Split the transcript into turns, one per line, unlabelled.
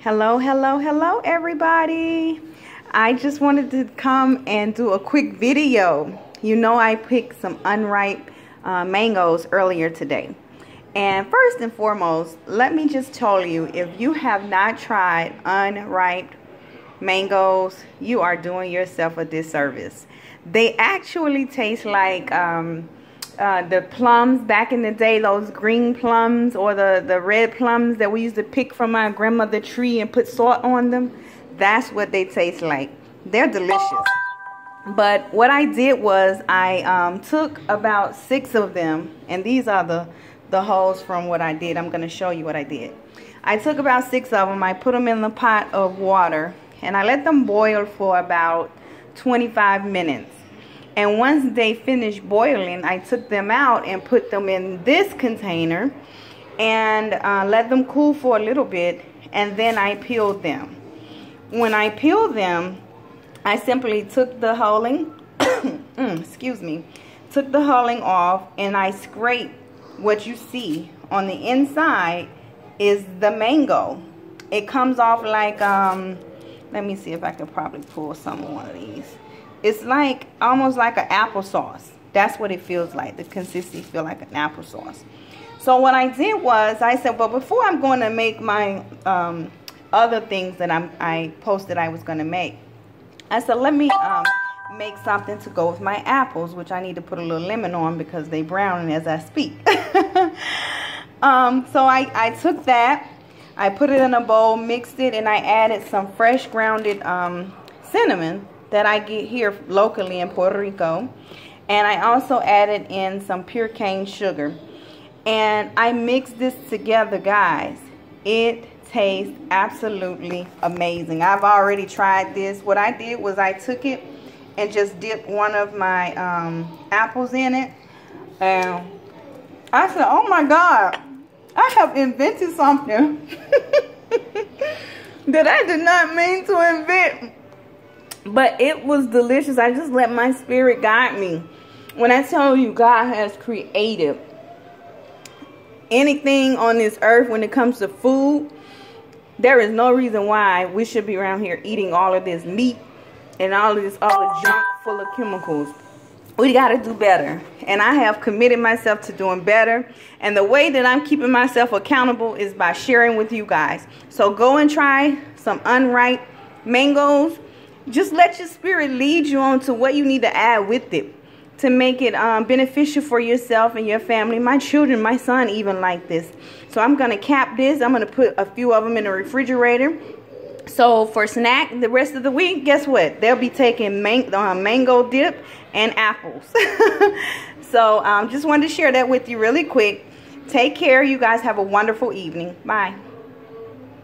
Hello, hello, hello, everybody. I just wanted to come and do a quick video. You know, I picked some unripe mangoes earlier today. And first and foremost, let me just tell you, if you have not tried unripe mangoes, you are doing yourself a disservice. They actually taste like the plums back in the day, those green plums or the red plums that we used to pick from our grandmother's tree and put salt on them. That's what they taste like. They're delicious. But what I did was I took about 6 of them, and these are the holes from what I did. I'm going to show you what I did. I took about 6 of them. I put them in the pot of water, and I let them boil for about 25 minutes. And once they finished boiling, I took them out and put them in this container and let them cool for a little bit, and then I peeled them. When I peeled them, I simply took the hulling, took the hulling off, and I scraped. What you see on the inside is the mango. It comes off like, let me see if I can probably pull some of one of these. It's like almost like an applesauce. That's what it feels like. The consistency feels like an applesauce. So what I did was I said, well, before I'm going to make my other things that I posted I was going to make, I said, let me make something to go with my apples, which I need to put a little lemon on because they browning as I speak. So I took that, I put it in a bowl, mixed it, and I added some fresh grounded cinnamon that I get here locally in Puerto Rico. And I also added in some pure cane sugar. And I mixed this together, guys. It tastes absolutely amazing. I've already tried this. What I did was I took it and just dipped one of my apples in it. And I said, oh my God, I have invented something that I did not mean to invent. But it was delicious. I just let my spirit guide me. When I tell you God has created anything on this earth when it comes to food, there is no reason why we should be around here eating all of this meat and all of this other junk full of chemicals. We got to do better. And I have committed myself to doing better. And the way that I'm keeping myself accountable is by sharing with you guys. So go and try some unripe mangoes. Just let your spirit lead you on to what you need to add with it to make it beneficial for yourself and your family. My children, my son even like this. So I'm going to cap this. I'm going to put a few of them in the refrigerator. So for snack the rest of the week, guess what? They'll be taking mango dip and apples. So just wanted to share that with you really quick. Take care. You guys have a wonderful evening. Bye.